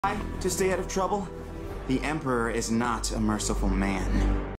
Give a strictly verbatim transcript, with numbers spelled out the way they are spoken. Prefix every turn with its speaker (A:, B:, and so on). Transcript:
A: To stay out of trouble? The Emperor is not a merciful man.